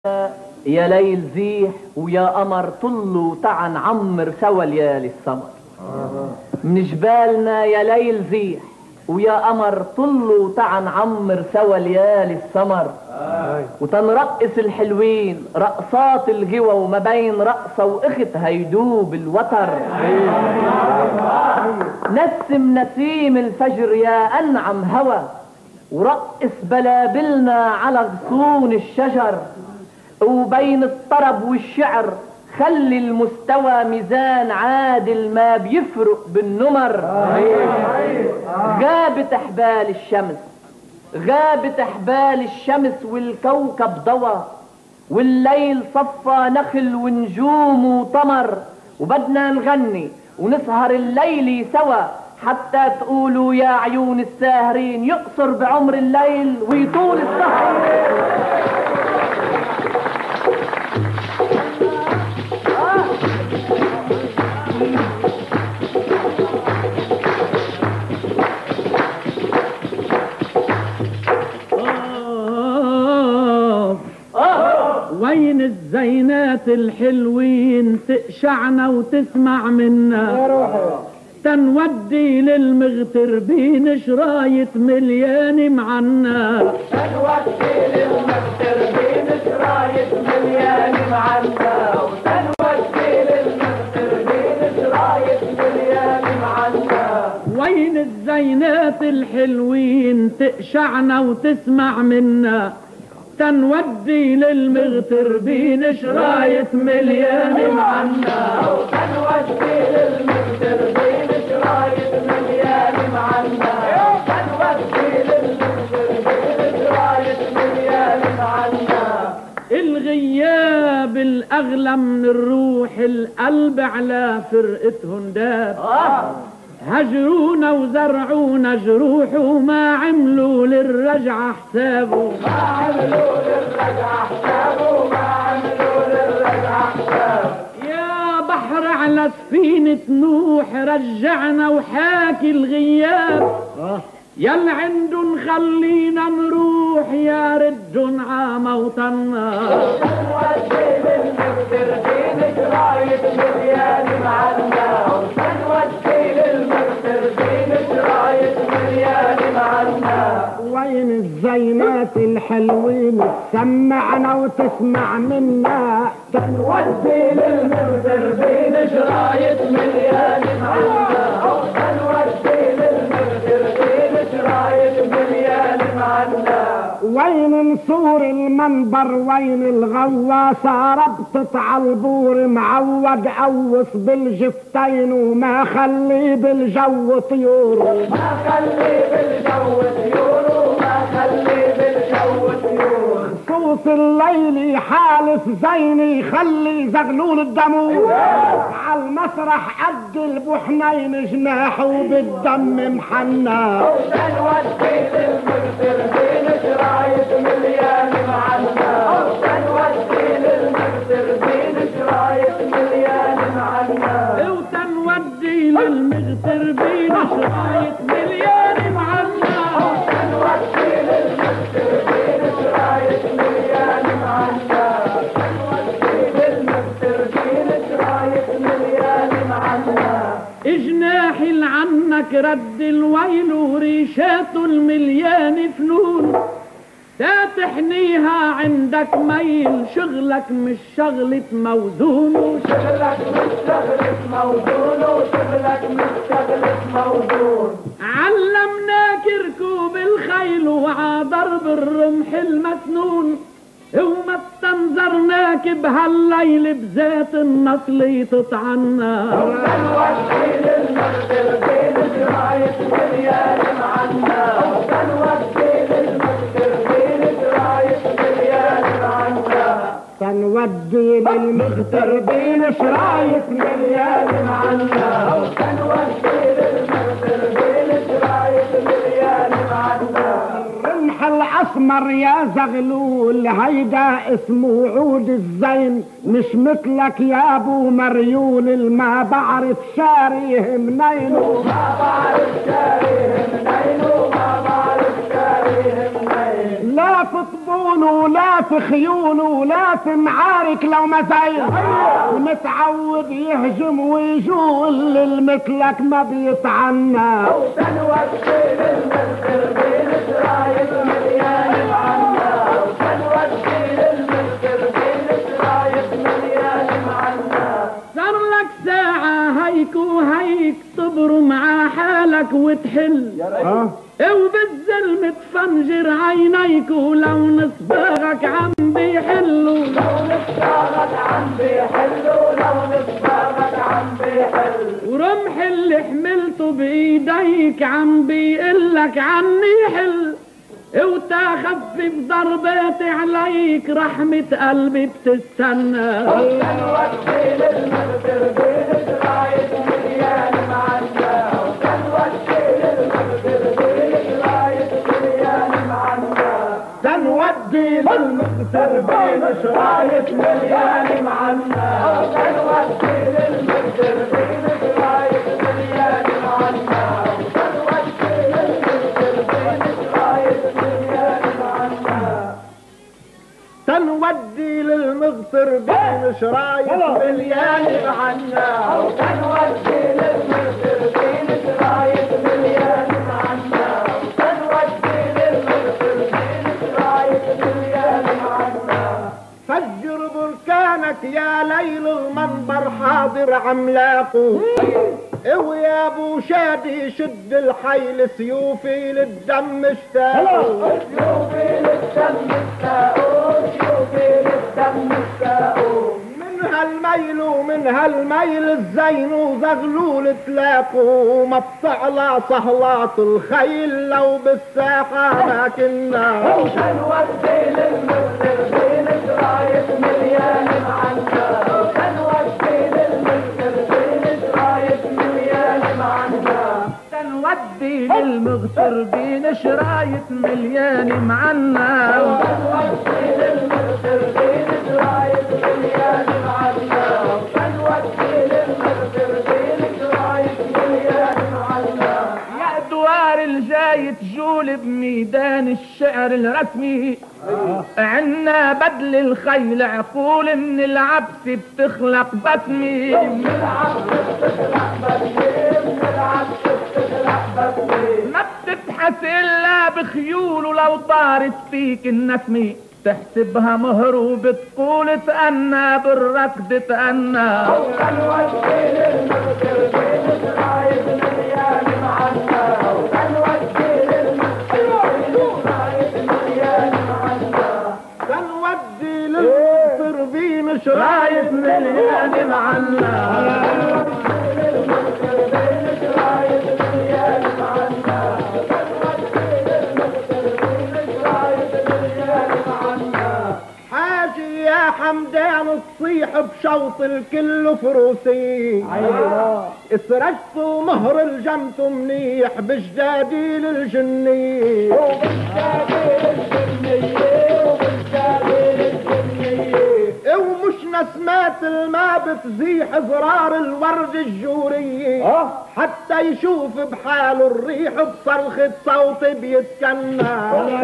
يا ليل زيح ويا قمر طلوا تعا نعمر سوا ليالي السمر. من جبالنا يا ليل زيح ويا قمر طلوا تعا نعمر سوا ليالي السمر. وتنرقص الحلوين رقصات الجوا وما بين رقصة واخت هيدوب الوتر. نسم نسيم الفجر يا أنعم هوى ورقص بلابلنا على غصون الشجر. وبين الطرب والشعر خلي المستوى ميزان عادل ما بيفرق بالنمر. غابت احبال الشمس غابت احبال الشمس والكوكب ضوى والليل صفى نخل ونجوم وطمر. وبدنا نغني ونسهر الليل سوا حتى تقولوا يا عيون الساهرين يقصر بعمر الليل ويطول السهر. وين الزينات الحلوين تقشعنا وتسمع منا تنودي للمغتربين شرايط مليان معنا. تنودي للمغتربين شرايط مليان معنا. وتنودي للمغتربين شرايط مليان معنا. وين الزينات الحلوين تقشعنا وتسمع منا تنودي للمغتربين شرايط مليان معنا. وتنودي للمغتربين شرايط مليان معنا. وتنودي للمغتربين شرايط مليان معنا. الغياب الأغلى من الروح القلب على فرقتهم داب. هجرونا وزرعونا جروح وما عملوا للرجعة حسابه. ما عملوا للرجعة حسابه. ما عملوا للرجعة حسابه. يا بحر على سفينة نوح رجعنا وحاكي الغياب. يل عندن خلينا نروح يا ردن عموطنا. تنودي للمغتربين شرايط مليان معنا. وتنودي للمغتربين شرايط مليان معنا. وين الزينات الحلوين تسمعنا وتسمع منا. تنودي للمغتربين شرايط مليان معنا. تنودي للمغتربين شرايط مليان معنا. وين نصور المنبر وين الغواصة ربطت عالبور معوج قوص بالجفتين وما خلي بالجو طيور. ما خلي بالجو طيور. وما خلي بالجو طيور. صوص الليل حالف زيني خلي زغلول الدمور. عالمسرح قد البحنين جناحه بالدم محنا. تنودي للمغتربين شرايط مليان معنا. تنودي للمغتربين شرايط مليان معنا. وتنودي للمغتربين شرايط مليان معنا. تنودي للمغتربين شرايط مليان معنا. تنودي للمغتربين شرايط مليان معنا. جناحي لعنك رد الويل وريشاته المليان فنون لا تحنيها عندك ميل شغلك مش شغلة موزون. شغلك مش شغلة موزون. وشغلك مش شغلة موزون. علمناك ركوب الخيل وعضرب الرمح المسنون وما استنظرناك بهالليل بذات النصل تطعنا. تنودي للمغتربين شرايط مليان معنا. تنودي للمغتربين شرايط مليان معنا. تنودي للمغتربين شرايط مليان معنا. تنودي للمغتربين شرايط مليان معنا. الرمح الاسمر يا زغلول هيدا اسمه عود الزين مش مثلك يا ابو مريول ما بعرف شاريه منين. ما بعرف شاريه منين. ما بعرف شاريه منين. لا في طبول ولا في خيول ولا في معارك لو ما زين متعود يهجم ويجول المثلك ما بيتعنى صار لك ساعة هيك وهيك صبر مع حالك وتحل وبالزلم تفنجر عينيك ولو نصباغك عم بيحلوا ورمح اللي حملته بايديك عم بيقلك عني حل وتخفف ضرباتي عليك رحمة قلبي بتستنى تنودي للمغتر بين شرايط مليان معنا تنودي للمغتر بين شرايط مليان معنا تنودي للمغتر بين شرايط مليان معنا تنودي للمغتر بين شرايط مليان معنا تنودي للمغتر بين شرايط مليان معنا فجر بركانك يا ليل المنبر حاضر عملاقه ويا ابو شادي شد الحيل سيوفي للدم اشتاقوا سيوفي للدم اشتاقوا سيوفي للدم اشتاقوا من هالميل ومن هالميل الزين وزغلول تلاقوا ما بتعلى صهلات الخيل لو بالساحة ما كنا نودي للمغتر بين شرايط مليان معنا نودي للمغتر بين شرايط مليان معنا نودي للمغتر بين شرايط مليان معنا نودي للمغتر بين شرايط مليان معنا نودي للمغتر بين شرايط مليان معنا يا دوار الجاي تجول بميدان الشعر الرسمي عنا بدل الخيل عقول من العبس بتخلق بسمي من العبس بتخلق بسمي من العبس بتخلق بسمي ما بتبحث الا بخيول ولو طارت فيك النسمي تحسبها مهر وبتقول تأنى بالركض تأنى تنودي للمغتر بين شرايط مليان معنا تنودي للمغتر بين شرايط مليان معنا تنودي للمغتر بين شرايط مليان معنا حاجي يا حمدان تصيح بشوط الكل فروسي اسرجتوا مهر الجمتوا منيح بجداديل الجني ومش نسمات الماء بتزيح زرار الورد الجوري حتى يشوف بحاله الريح بصرخة صوت بيتكنى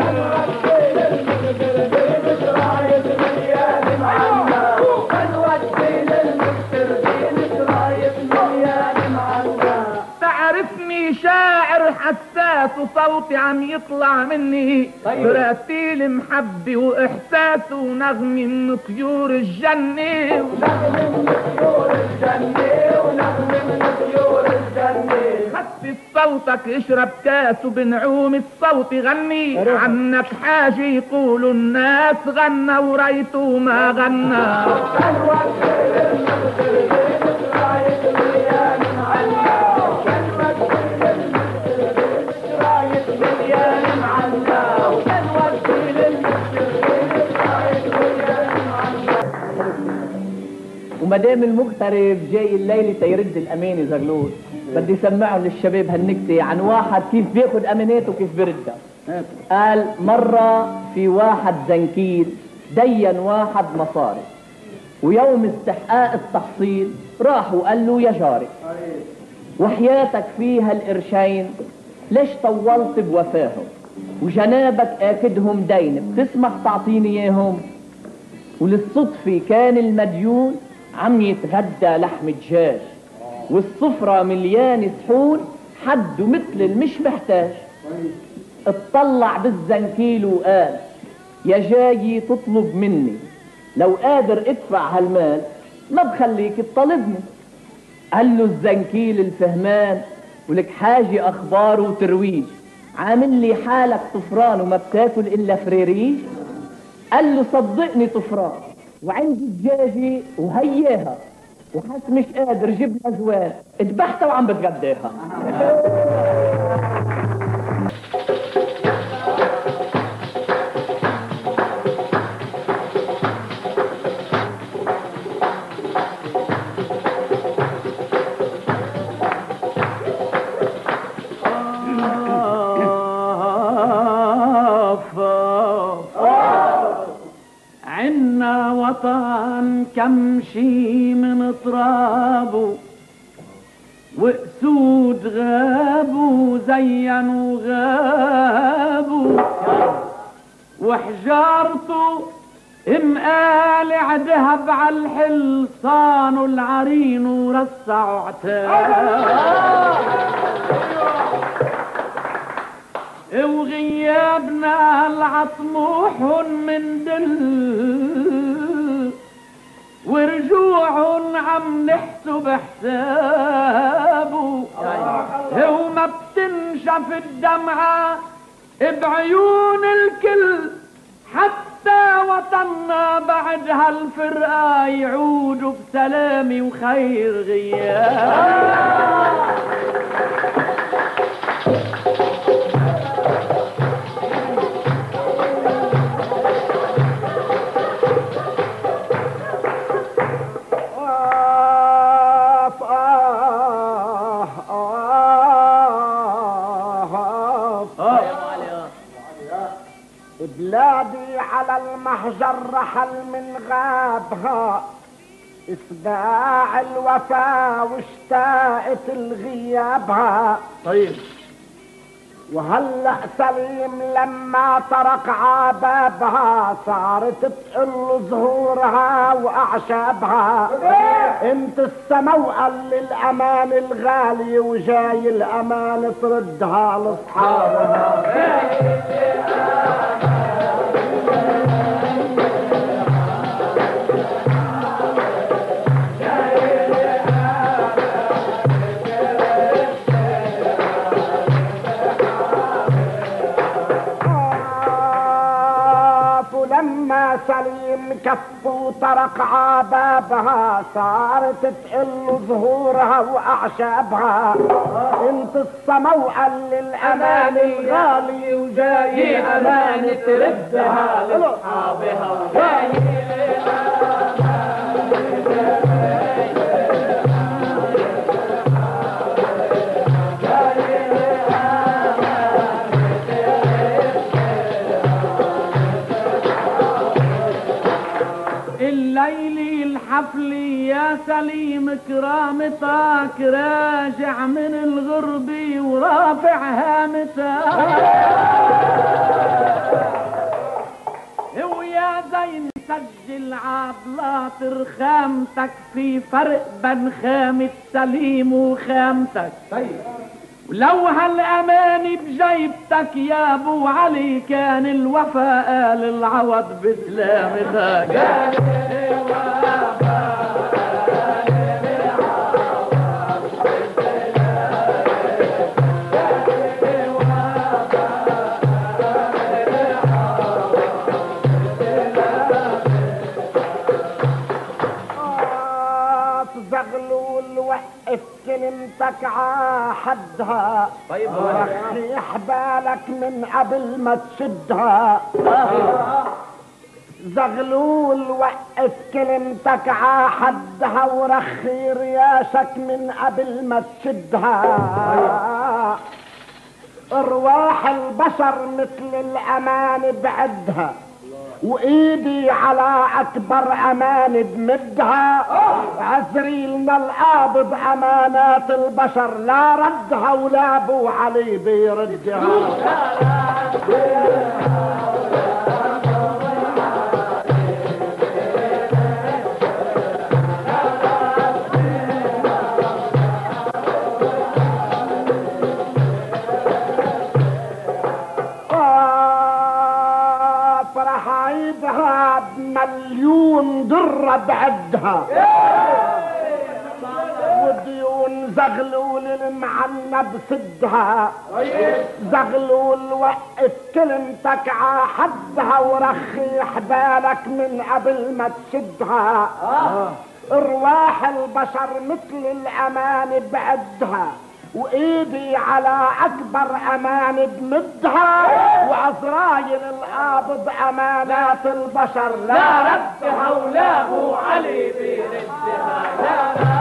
تعرفني شاعر حساس وصوتي عم يطلع مني برتيل محبي واحساس ونغمي من طيور الجنة ونغمي من طيور الجنة ونغمي من طيور الجنة خفف صوتك اشرب كاس وبنعوم الصوت غني عنك حاجة يقولوا الناس غنى وريته ما غنى ومدام المغترب جاي الليلة تيرد الأمانة زغلول بدي سمعهم للشباب هالنكتة عن واحد كيف بياخد أماناته وكيف بيردها. قال مرة في واحد زنكيل دين واحد مصاري ويوم استحقاق التحصيل راح وقال له يا جاري وحياتك فيها القرشين ليش طولت بوفاهم وجنابك اكدهم دين، بتسمح تعطيني اياهم؟ وللصدفة كان المديون عم يتغدى لحم دجاج، والسفرة مليانة صحون، حده مثل المش محتاج. اطلع بالزنكيل وقال يا جاي تطلب مني، لو قادر ادفع هالمال ما بخليك تطالبني. قال له الزنكيل الفهمان ولك حاجة اخبار وترويج، عامل لي حالك طفران وما بتاكل الا فريريج. قال له صدقني طفران وعندي دجاجة وهياها، وحس مش قادر جيب لها زوال ذبحتها وعم بتغداها. عنا وطن كم شي من ترابه، واسود غابوا زينوا غابوا، وحجارته مقالع ذهب عالحل، صانوا العرين ورصعوا عتاب. وغيابنا العطموح من دل، ورجوعهم عم نحسب حسابه، وما بتنشف الدمعة بعيون الكل، حتى وطننا بعد هالفرقة يعودوا بسلام وخير غياب. بلادي على المحجر رحل من غابها، اتباع الوفا واشتاقت لغيابها. طيب وهلأ سليم لما طرق عبابها، صارت تقل زهورها واعشابها. انت السموقة للامان الغالي، وجاي الامان تردها لاصحابها. لما سليم كفوا طرق عبابها، صارت تقل زهورها واعشابها. انت السموقة للامان الغالي، وجاي امان تردها لاصحابها. وجاي الليلي الحفلي يا سليم كرامتك، راجع من الغربي ورافع هامتك. ويا زين سجل عبلاط رخامتك، في فرق بين خامة سليم وخامتك. ولو هالأماني بجيبتك يا ابو علي، كان الوفا قال العوض بسلامتك. زغلول وقف كلمتك عاحدها. طيب رخيح بالك من قبل ما تشدها. زغلول وقف كلمتك عاحدها، ورخي رياشك من قبل ما تشدها. ارواح البشر مثل الامان بعدها، وايدي على اكبر امان بمدها. عزريلنا القابض امانات البشر، لا ردها ولا ابو علي بيردها. فرح عيدها بمليون درة بعدها، وديون زغلول المعنى بسدها. زغلول وقف كلمتك ع حدها، ورخي حبالك من قبل ما تشدها. ارواح البشر مثل الامان بعدها، وايدي على اكبر امان بمدها. وعزرايل القابض امانات البشر لا ردها ولا ابو علي بيردها. لا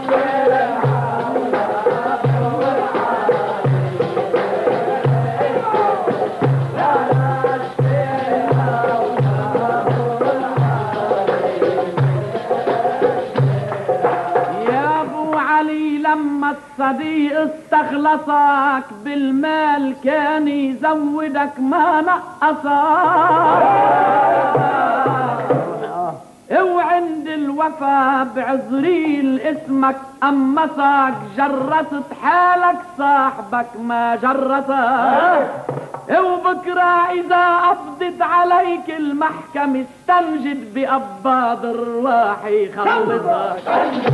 لما الصديق استخلصك بالمال كان يزودك ما نقصك. وعند الوفا بعزريل اسمك قمصك، جرست حالك صاحبك ما جرسك. وبكرة إذا قبضت عليك المحكمة استنجد بأباض الرواح يخلصك.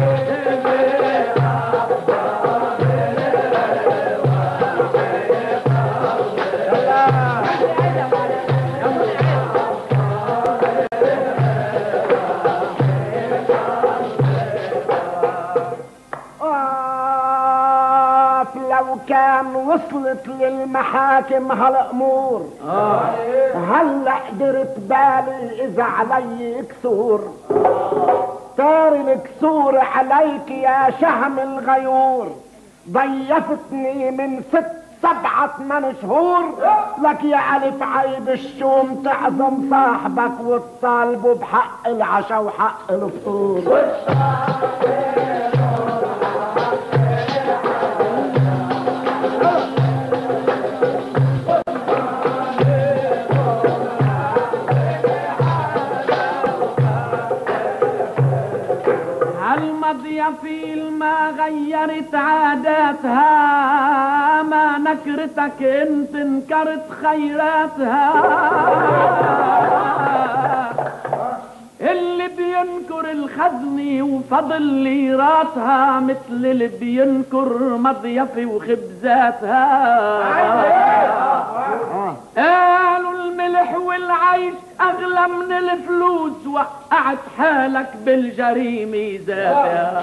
لو كان وصلت للمحاكم هالامور هلا قدرت بالي اذا علي كسور. طار الكسور عليك يا شهم الغيور، ضيفتني من 6 7 8 شهور. لك يا ألف عيب الشوم تعظم صاحبك وتطالبه بحق العشاء وحق الفطور. المضيافيل ما غيرت عاداتها، ما نكرتك انت انكرت خيراتها. اللي بينكر الخزني وفضل ليراتها مثل اللي بينكر مضيافي وخبزاتها. قالوا الملح والعيش اغلى من الفلوس، وقعت حالك بالجريمة ذاتها.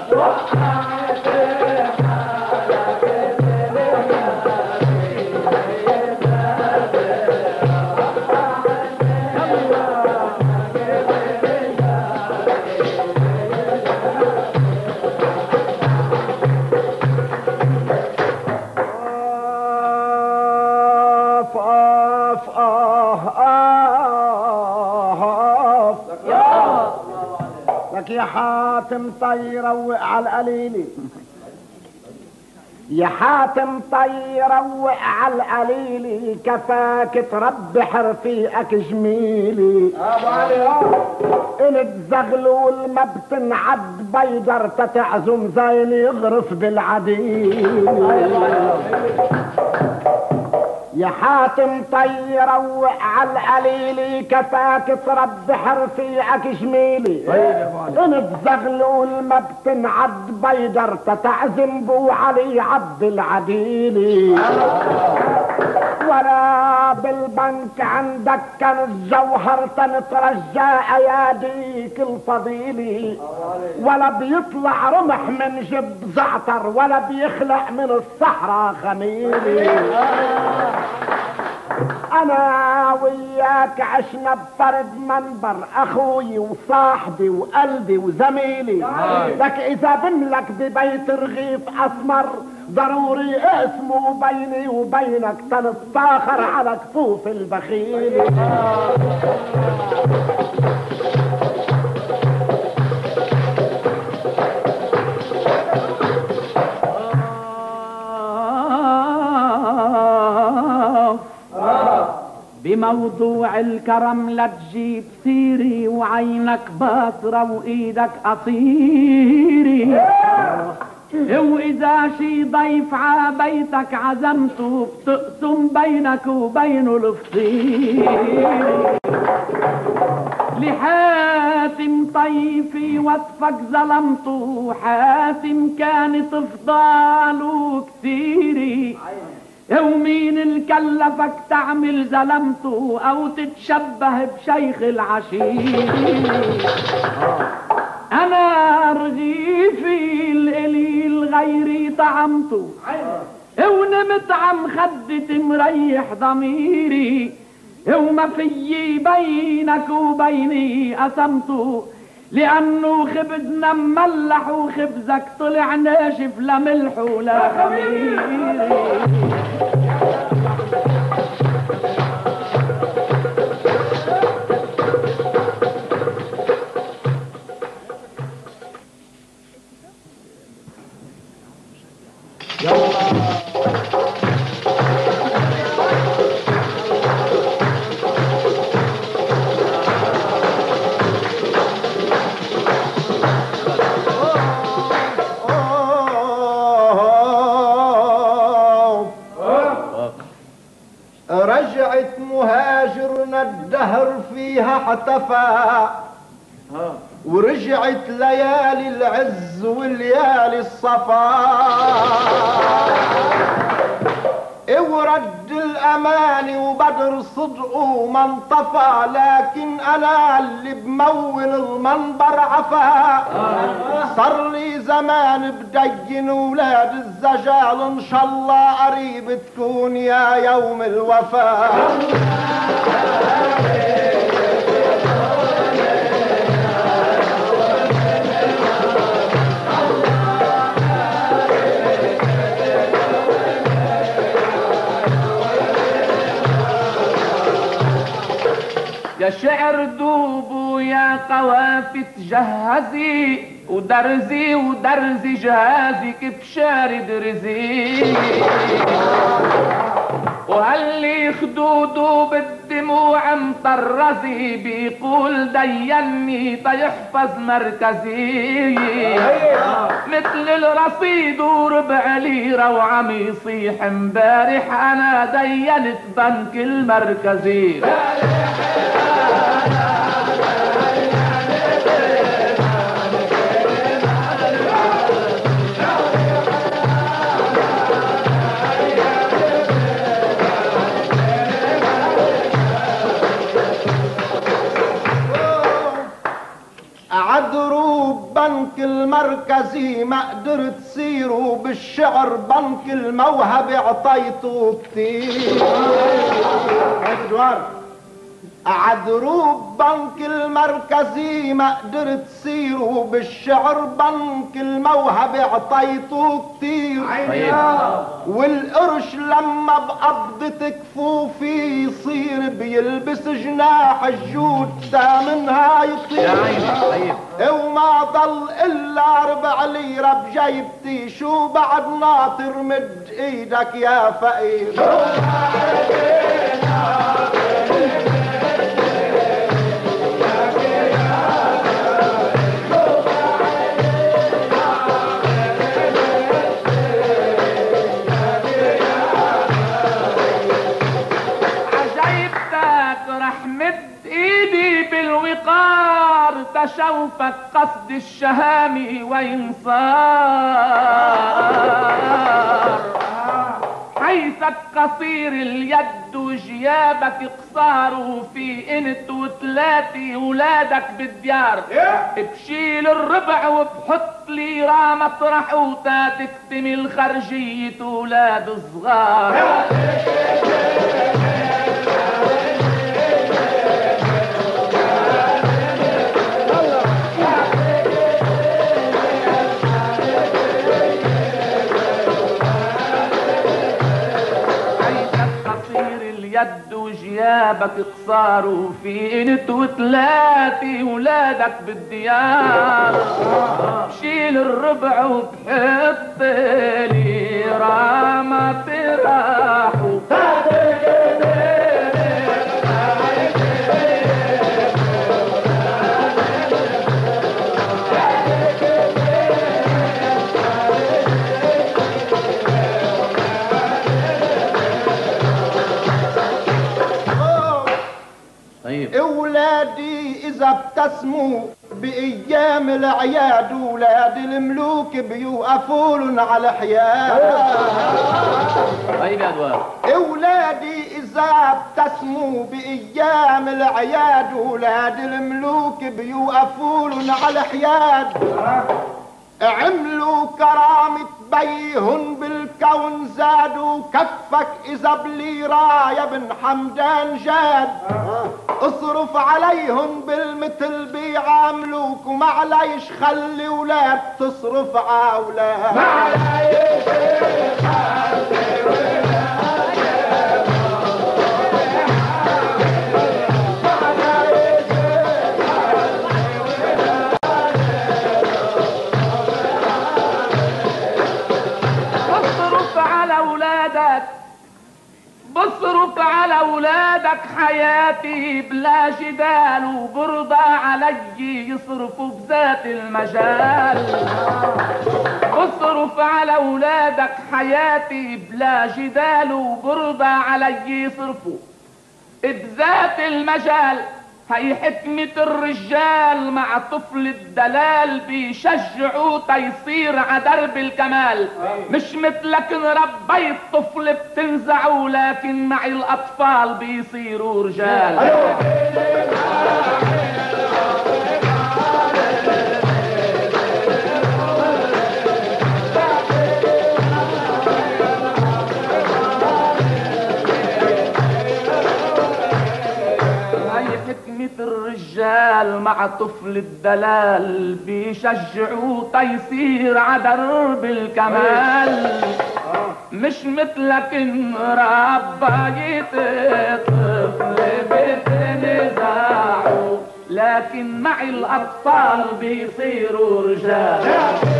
لك يا حاتم طي روق على القليلي، يا حاتم طي روق على القليلي. كفاك تربح رفيقك جميلي. قلت زغلول ما بتنعد بيدر تتعزم زين يغرف بالعديل. يا حاتم طي روق على القليلي، كفاك تربح رفيقك جميلي. انت زغلول ما بتنعد بيدر تتعزم بو علي عبد العديلي. ولا بالبنك عندك كان الجوهر تنترجى اياديك الفضيلي. ولا بيطلع رمح من جب زعتر، ولا بيخلق من الصحراء خميلي. انا وياك عشنا بفرد منبر، اخوي وصاحبي وقلبي وزميلي. لك اذا بملك ببيت رغيف اسمر، ضروري اسمه بيني وبينك تنتفاخر على كفوف البخيل. بموضوع الكرم لا تجيب سيري، وعينك باصرة وايدك قصيري. واذا شي ضيف عبيتك عزمته بتقسم بينك وبينه الفطير. لحاتم طيفي وصفك ظلمته، حاتم كانت فضاله كثيري. ومين اللي كلفك تعمل ظلمته او تتشبه بشيخ العشير؟ انا رغيفي القليل غيري طعمته، ونمت عم خدتي مريح ضميري. وما في بينك وبيني قسمته، لانه خبزنا مملح وخبزك طلع ناشف لا ملح ولا خميري. رجعت مهاجرنا الدهر فيها احتفى، ورجعت ليالي العز وليالي الصفا. ورد الاماني وبدر صدقه ما انطفى، لكن انا اللي بمول المنبر عفا. صار لي زمان بدين ولاد الزجال، ان شاء الله قريب تكون يا يوم الوفاء. يا شعر دوبوا يا قوافي تجهزي، ودرزي ودرزي جهازك بشارد رزي. وهاللي خدوده بالدموع مطرزي، بيقول ديني تيحفظ مركزي. مثل الرصيد وربع ليرة وعم يصيح امبارح انا دينت بنك المركزي. عذروا بنك المركزي ما قدرت تصيروا، بالشعر بنك الموهبة عطيته كتير. عذروا بنك المركزي ما قدرت تصيروا، بالشعر بنك الموهبة عطيته كتير. والقرش لما بقبضة كفوفي يصير بيلبس جناح الجود، منها يطير. وما ضل الا ربع ليرة بجيبتي، شو بعد ناطر مد ايدك يا فقير. تشوفك قصد الشهامي وين صار، حيثك قصير اليد وجيابك قصار، وفي انت وثلاثي ولادك بالديار. بشيل الربع وبحط لي مطرح وتكتمل خرجية ولاد صغار. يد وجيابك قصار، وفي انت وثلاثي ولادك بالديار. شيل الربع وبحط لي رامة راح إذا ابتسموا بأيام الأعياد ولاد الملوك بيوقفون على حياد. طيب يا دوار. اولادي إذا ابتسموا بأيام الأعياد ولاد الملوك بيوقفون على حياد. عملوا كرامة بيهن بالكون زادوا كفك إذا بليرة يا ابن حمدان جاد. اصرف عليهن بالمثل بيعاملوك ومعليش خلي ولاد تصرف عاولاد. معليش خلي ولاد بصرف على اولادك حياتي بلا جدال وبرضى علي يصرفوا بذات المجال. بصرف على اولادك حياتي بلا جدال وبرضى علي يصرفوا بذات المجال. هي حكمة الرجال مع طفل الدلال بيشجعوا تيصير عدرب الكمال. مش مثلك ربيت طفل بتنزعوا لكن معي الأطفال بيصيروا رجال. الرجال مع طفل الدلال بيشجعوا تيصير عدرب الكمال. مش مثلك ان ربيت طفل بتنزعوا لكن معي الاطفال بيصيروا رجال.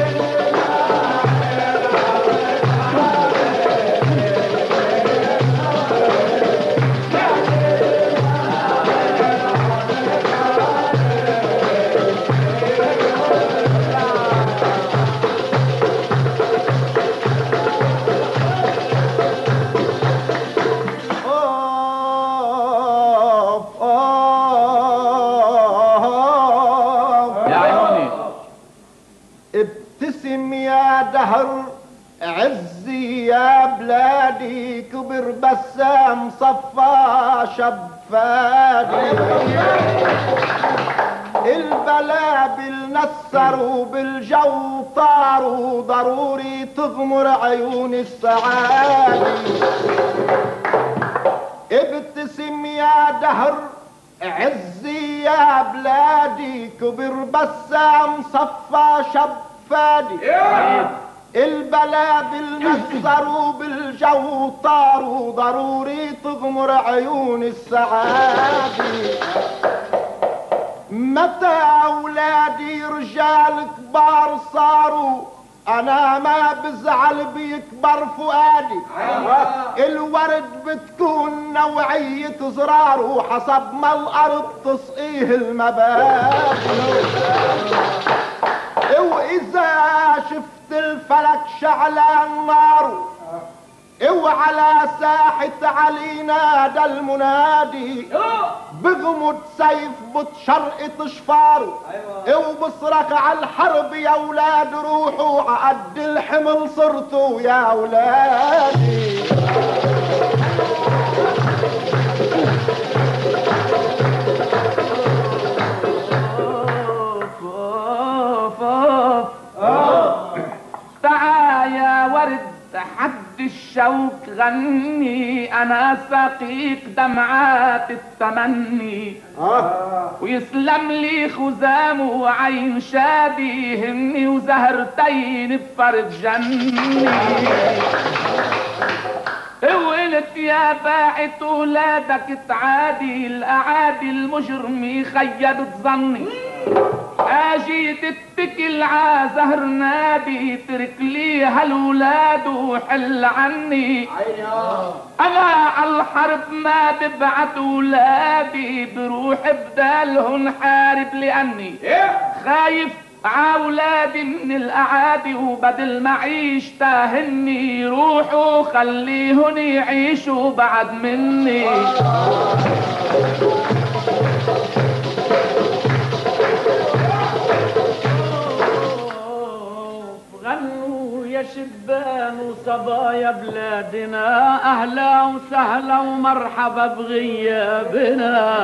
ابتسم يا دهر عزي يا بلادي كبر بسام صفا شب فادي. البلابل نسروا بالجو طاروا ضروري تغمر عيون السعادي. ابتسم يا دهر عزي يا بلادي كبر بسام صفا شب فادي. البلابل نسروا بالجو طاروا ضروري تغمر عيون السعادي. متى اولادي رجال كبار صاروا انا ما بزعل بيكبر فؤادي. الورد بتكون نوعية زراره حسب ما الارض تسقيه المبادئ. واذا شفت الفلك شعلان ناره وعلى ساحة علي نادى المنادي بغمد سيف بتشرقط شفاره. وبصرخ على الحرب يا ولاد روحوا عقد الحمل صرتوا يا ولادي. تعال يا ورد حد الشوك غني انا سقيك دمعات التمني. ويسلم لي خزام وعين شادي يهمني وزهرتين بفرد جني. قلت يا باعت ولادك تعادي الاعادي المجرم خيبت ظني. اجي تتكل ع زهر نادي ترك لي هالولاد وحل عني. انا عالحرب ما ببعت ولادي بروح بدالهن حارب لاني خايف عاولادي من الاعادي وبدل ما عيش تاهني روحوا خليهن يعيشوا بعد مني. شبان وصبايا بلادنا، أهلا وسهلا ومرحبا بغيابنا.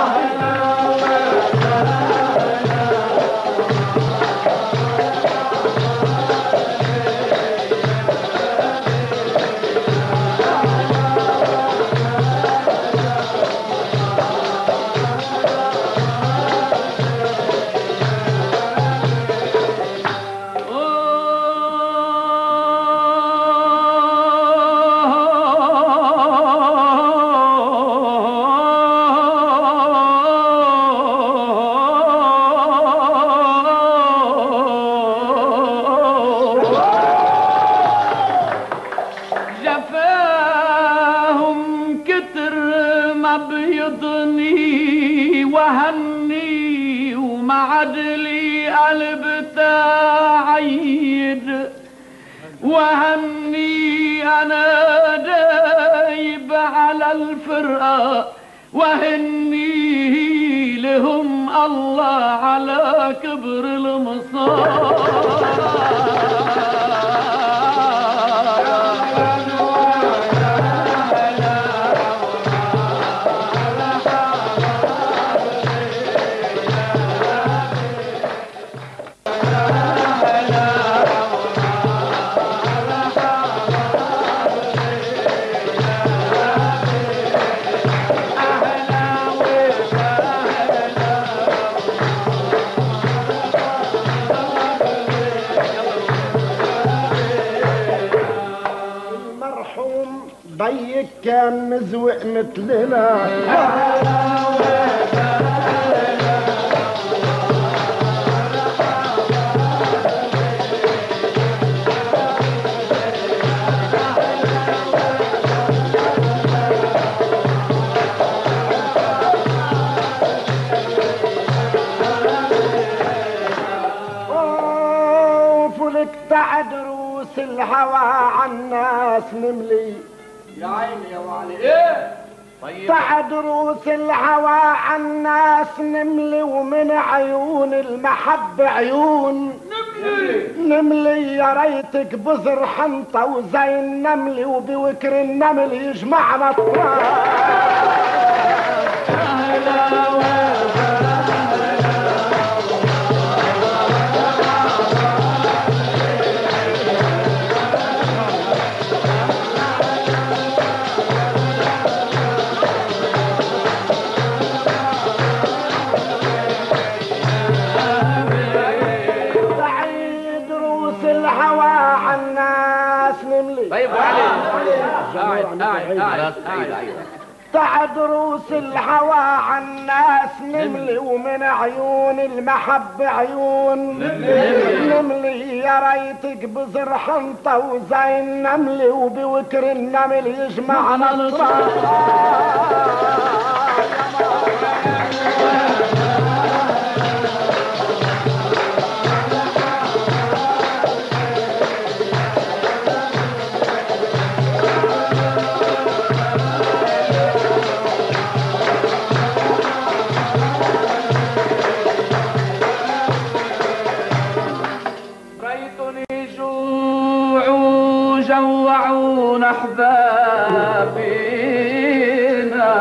بيضني وهني ومعدلي قلب تعيد، وهني انا دايب على الفرقة، وهني لهم الله على كبر المصاب. بيك كان مزوق مثلنا، وفلك تعد روس الهوى عالناس نملي. يا عيني يا وعلي ايه طيب، بعد روس الهوى عالناس نملي، ومن عيون المحبة عيون نملي. يا ريتك بزر حنطة وزي النمل، وبوكر النمل يجمعنا التراب. طيب تعد روس الهوى عالناس نملي، ومن عيون المحبة عيون نملي. يا ريتك بزر حنطة وزي النمل، وبوكر النمل يجمعنا التراب. جوعون احبابنا،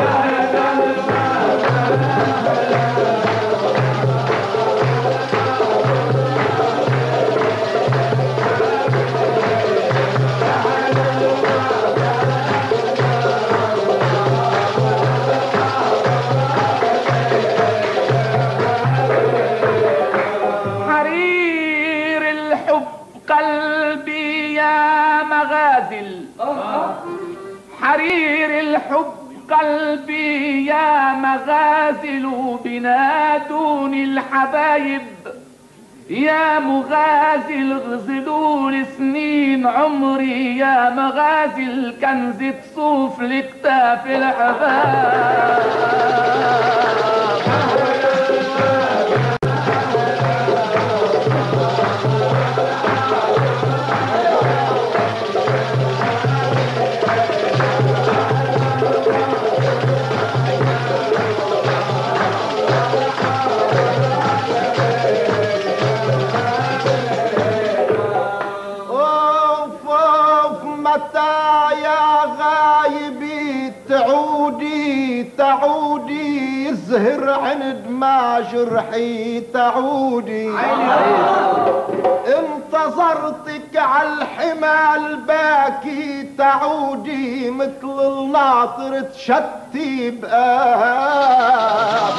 حرير الحب قلبي يا مغازل، حرير الحب قلبي يا مغازل، بنادوني الحبايب يا مغازل، غزلوا سنين عمري يا مغازل، كنزة صوف لكتاف الحباب. عودي يزهر عند ما جرحي تعودي انتظرتك عالحمى الباكي تعودي مثل الناطر تشتي بقى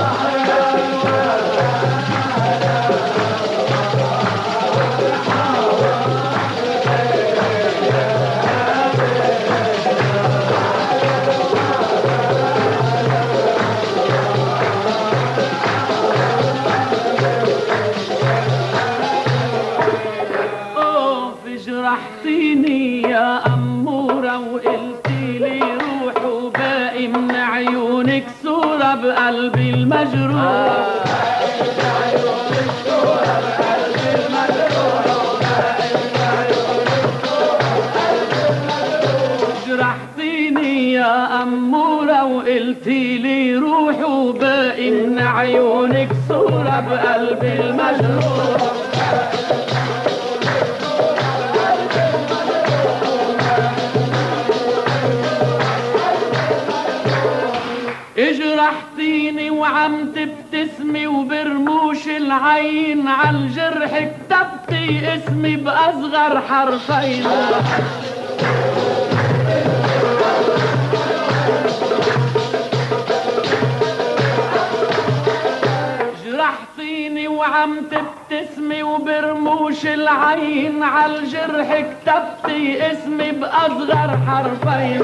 جرحتيني يا أمورة وقلتي لي روح وباقي من عيونك صورة بقلبي المجروح جرحتيني يا أمورة وقلتي لي روح وباقي من عيونك صورة بقلبي المجروح اجرحتيني وعم تبتسمي وبرموش العين عالجرح كتبتي اسمي بأصغر حرفين جرحتيني وعم تبتسمي وبرموش العين عالجرح كتبتي اسمي بأصغر حرفين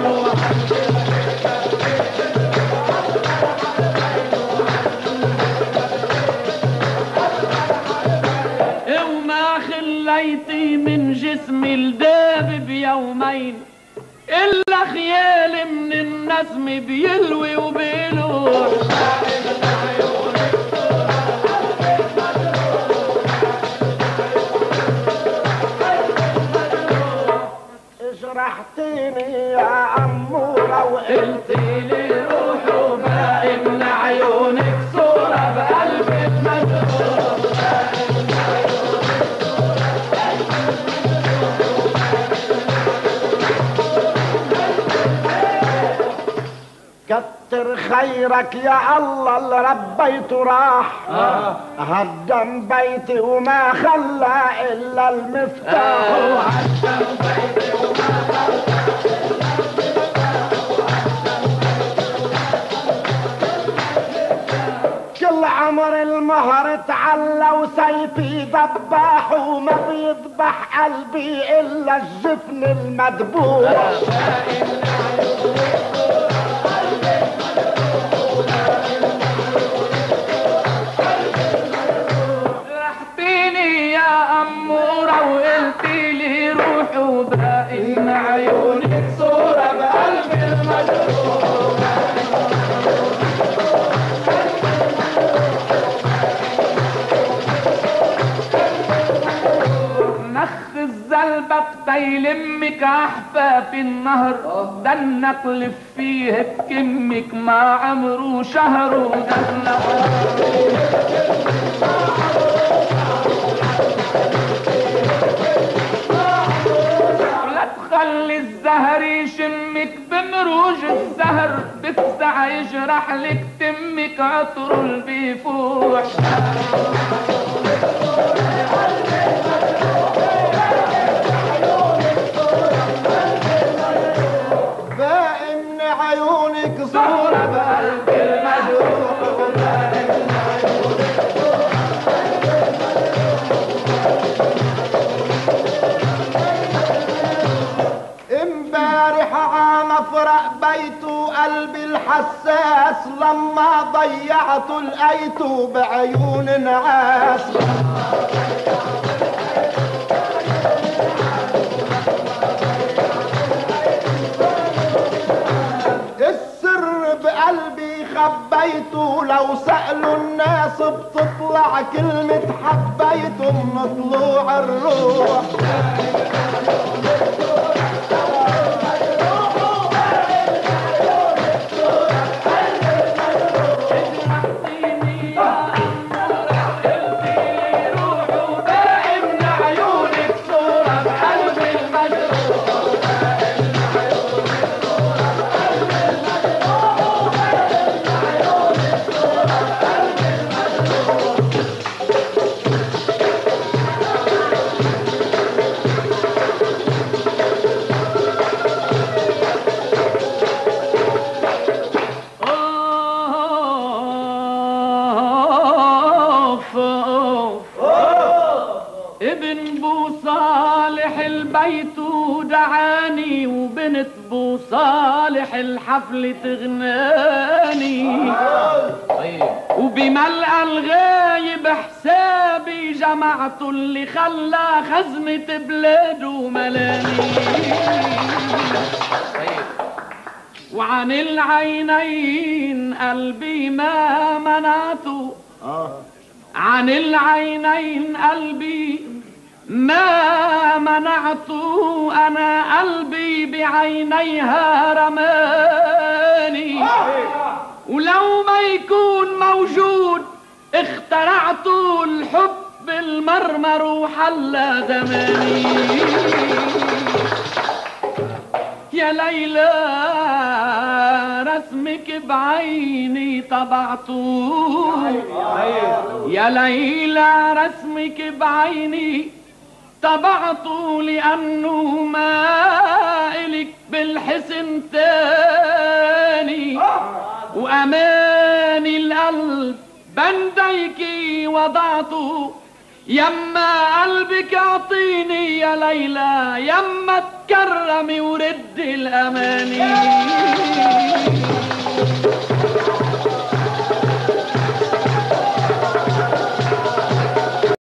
خليتي من جسمي الداب بيومين إلا خيالي من النسم بيلوي وبيلوح اجرحتيني يا أمورة وقلتي لي روح وباقي من عيونك صورة بقلبي مجروح كتر خيرك يا الله اللي ربيته راح هدم بيتي وما خلى الا المفتاح هدم بيتي وما كل عمر المهر تعلى وسيفي ذباح وما بيذبح قلبي الا الجفن المذبوح وقلتي لي روح وباقي من عيونك صورة بقلبي المجروح نخ الزلبة بيلمك أحفاف النهر ده النقل فيه بكمك ما عمره شهر وده خلي الزهر يشمك بمروج الزهر بفزع يجرح لك تمك عطر البيفوح باقي من عيونك صورة بقلبي المجروح امبارح عام افرق بيته قلبي الحساس لما ضيعته لقيته بعيون نعاس السر بقلبي خبيته لو سألوا الناس بتطلع كلمة حبيته من طلوع الروح وابن بو صالح البيت دعاني وبنت بو صالح الحفل تغناني وبملأ الغايب حسابي جمعت اللي خلى خزنة بلاده ملاني وعن العينين قلبي ما منعته عن العينين قلبي ما منعته أنا قلبي بعينيها رماني ولو ما يكون موجود اخترعت الحب المرمر وحلى زماني يا ليلى رسمك بعيني طبعته يا ليلى رسمك بعيني طبعته لأنه ما إلك بالحسن تاني وأماني القلب بنديكي وضعته يما قلبك اعطيني يا ليلى يما تكرمي ورد الاماني